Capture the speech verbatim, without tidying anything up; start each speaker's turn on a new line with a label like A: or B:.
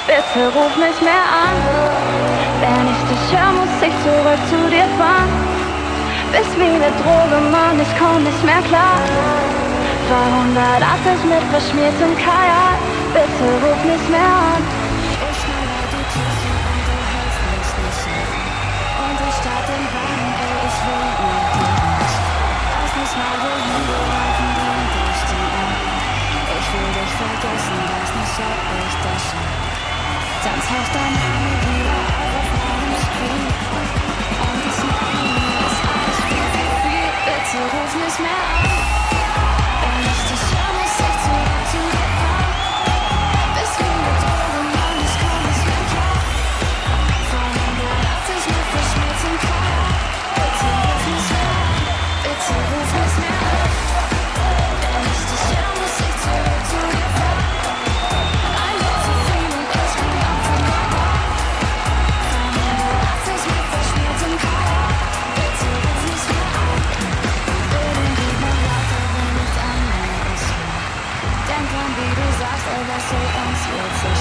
A: Bitte ruf nicht mehr an. Wenn ich dich höre, muss ich zurück zu dir fahren. Bist wie ne Droge, Mann, ich komm nicht mehr klar. zweihundertachtzig mit verschmiertem Kajal. Bitte ruf nicht mehr an.
B: Ich schneller die Tüte und du hältst mich nicht an. Und ich start den Wagen, ey, ich will mit dir raus. Weiß nicht mal wohin, wir laufen drin durch die Augen. Ich will dich vergessen, weiß nicht, ob ich das schaff. Dann taucht dein Name wieder auf meinem Screen. Und ich merke mir, ist alles viel, viel, viel. Bitte ruf nicht mehr an. Wenn ich dich höre, muss ich zurück zu dir fahren. Bist wie ne Droge, Mann, ich komm nicht mehr klar. zweihundertachtzig mit verschmiertem Kajal. Bitte ruf nicht mehr an. Bitte ruf nicht mehr an. Wenn ich dich höre, muss ich zurück zu dir fahren. Ein Wort zu viel und ich bin auf dem Balkon. zweihundertachtzig mit verschmiertem Kajal. Bitte ruf nicht mehr an. Reden geht noch lauter, wenn nichts anderes hört. Denk dran, wie du sagst, ey, was soll uns jetzt so